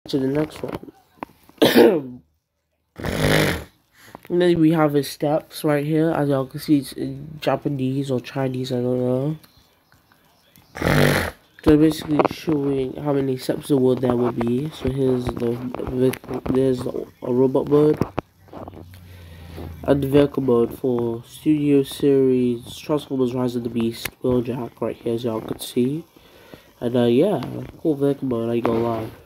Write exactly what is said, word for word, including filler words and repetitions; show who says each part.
Speaker 1: to the next one. And then we have his steps right here. As y'all can see, it's in Japanese or Chinese, I don't know. So basically showing how many steps the world there will be. So here's the there's a robot mode and the vehicle mode for Studio Series Transformers Rise of the Beast Wheeljack right here, as y'all can see. And uh yeah, cool vehicle mode, I ain't gonna lie.